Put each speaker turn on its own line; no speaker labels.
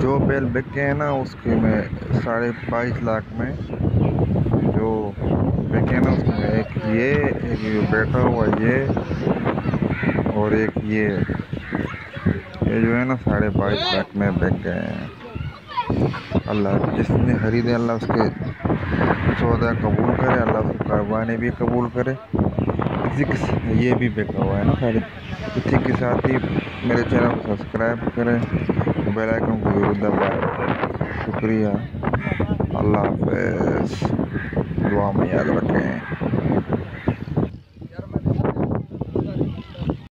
जो बैल बिक गए हैं ना उसके में 22.5 लाख में जो बिके हैं ना उसमें एक ये बैठा हुआ ये और एक ये जो है ना 22.5 लाख में बिक गए हैं। अल्लाह जिसने खरीदे अल्लाह उसके सौदा कबूल करे, अल्लाह उसकी कुर्बानी भी कबूल करे। इसी के ये भी बिका हुआ है ना सारे। इसी के साथ ही मेरे चैनल को सब्सक्राइब करें, बेल आइकन को जरूर दबाएं। शुक्रिया। अल्लाह हाफ़िज़। दुआ में याद रखें।